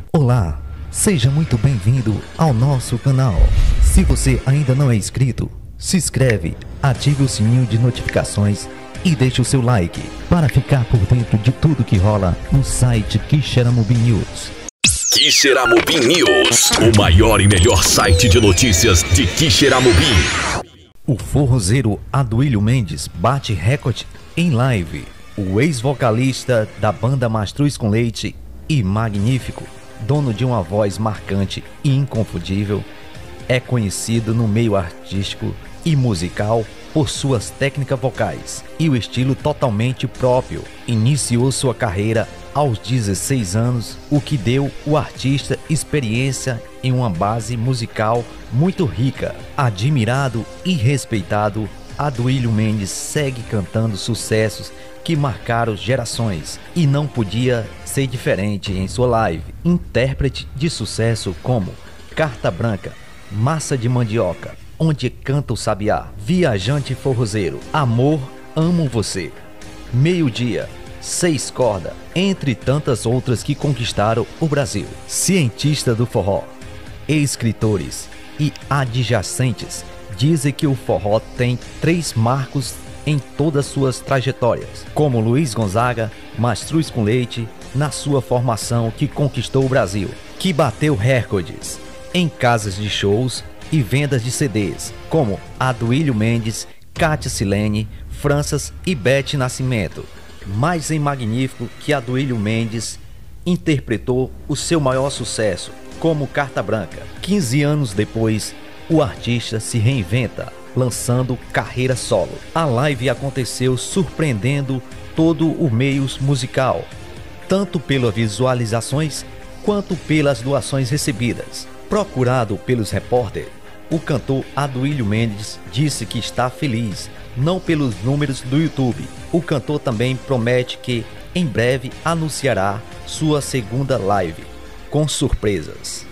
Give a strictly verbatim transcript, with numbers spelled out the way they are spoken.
Olá, seja muito bem-vindo ao nosso canal. Se você ainda não é inscrito, se inscreve, ative o sininho de notificações e deixe o seu like para ficar por dentro de tudo que rola no site Quixeramobim News. Quixeramobim News, o maior e melhor site de notícias de Quixeramobim. O forrozeiro Aduílio Mendes bate recorde em live. O ex-vocalista da banda Mastruz com Leite e Magnífico, dono de uma voz marcante e inconfundível, é conhecido no meio artístico e musical por suas técnicas vocais e o estilo totalmente próprio. Iniciou sua carreira aos dezesseis anos, o que deu ao artista experiência em uma base musical muito rica. Admirado e respeitado, Aduílio Mendes segue cantando sucessos que marcaram gerações e não podia ser diferente em sua live. Intérprete de sucesso como Carta Branca, Massa de Mandioca, Onde Canta o Sabiá, Viajante Forrozeiro, Amor, Amo Você, Meio-Dia, Seis Corda, entre tantas outras que conquistaram o Brasil. Cientista do forró, escritores e adjacentes dizem que o forró tem três marcos em todas suas trajetórias, como Luiz Gonzaga, Mastruz com Leite, na sua formação que conquistou o Brasil, que bateu recordes em casas de shows e vendas de C Ds, como Aduílio Mendes, Cátia Silene, Franças e Beth Nascimento. Mais em Magnífico que Aduílio Mendes interpretou o seu maior sucesso, como Carta Branca. quinze anos depois, o artista se reinventa, lançando carreira solo. A live aconteceu surpreendendo todo o meio musical, tanto pelas visualizações quanto pelas doações recebidas. Procurado pelos repórteres, o cantor Aduílio Mendes disse que está feliz, não pelos números do YouTube. O cantor também promete que em breve anunciará sua segunda live, com surpresas.